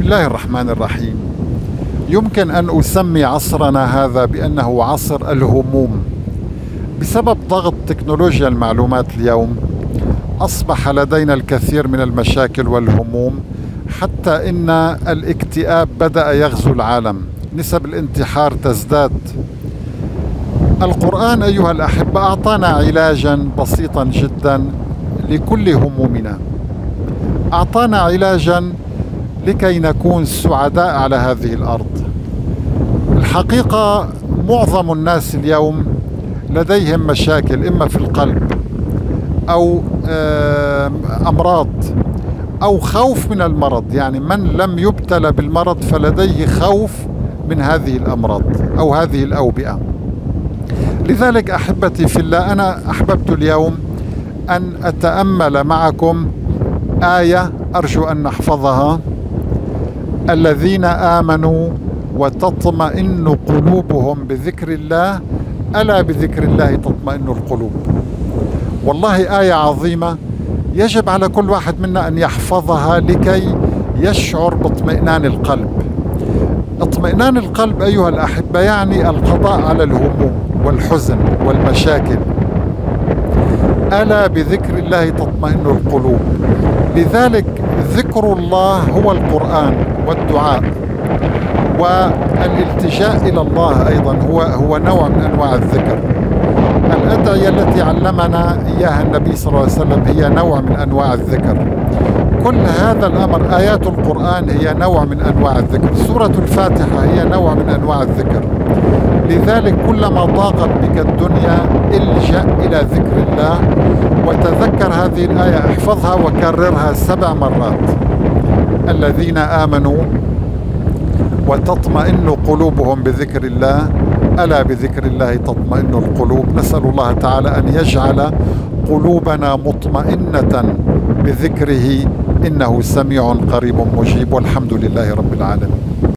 الله الرحمن الرحيم. يمكن أن أسمي عصرنا هذا بأنه عصر الهموم. بسبب ضغط تكنولوجيا المعلومات اليوم أصبح لدينا الكثير من المشاكل والهموم، حتى إن الاكتئاب بدأ يغزو العالم، نسب الانتحار تزداد. القرآن أيها الأحبة أعطانا علاجا بسيطا جدا لكل همومنا، أعطانا علاجا لكي نكون سعداء على هذه الأرض. الحقيقة معظم الناس اليوم لديهم مشاكل، إما في القلب أو أمراض أو خوف من المرض. يعني من لم يبتلى بالمرض فلديه خوف من هذه الأمراض أو هذه الأوبئة. لذلك أحبتي في الله، أنا أحببت اليوم أن أتأمل معكم آية أرجو أن نحفظها: الذين آمنوا وتطمئن قلوبهم بذكر الله، ألا بذكر الله تطمئن القلوب. والله آية عظيمة يجب على كل واحد منا أن يحفظها لكي يشعر باطمئنان القلب. اطمئنان القلب أيها الأحبة يعني القضاء على الهموم والحزن والمشاكل. ألا بذكر الله تطمئن القلوب. لذلك ذكر الله هو القرآن والدعاء، والالتجاء إلى الله أيضا هو نوع من أنواع الذكر. الأدعية التي علمنا إياها النبي صلى الله عليه وسلم هي نوع من أنواع الذكر. كل هذا الأمر، آيات القرآن هي نوع من أنواع الذكر، سورة الفاتحة هي نوع من أنواع الذكر. لذلك كلما ضاقت بك الدنيا الجأ إلى ذكر الله وتذكر هذه الآية، احفظها وكررها 7 مرات: الذين آمنوا وتطمئن قلوبهم بذكر الله، ألا بذكر الله تطمئن القلوب. نسأل الله تعالى أن يجعل قلوبنا مطمئنة بذكره، إنه سميع قريب مجيب، والحمد لله رب العالمين.